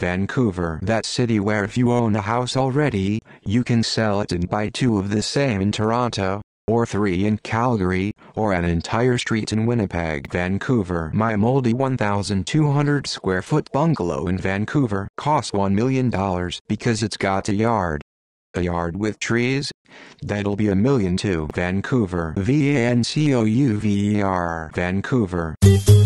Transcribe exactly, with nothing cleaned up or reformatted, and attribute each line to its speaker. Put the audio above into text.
Speaker 1: Vancouver. That city where if you own a house already, you can sell it and buy two of the same in Toronto, or three in Calgary, or an entire street in Winnipeg. Vancouver. My moldy one thousand two hundred square foot bungalow in Vancouver costs one million dollars because it's got a yard. A yard with trees? That'll be a million too. Vancouver. V A N C O U V E R. Vancouver.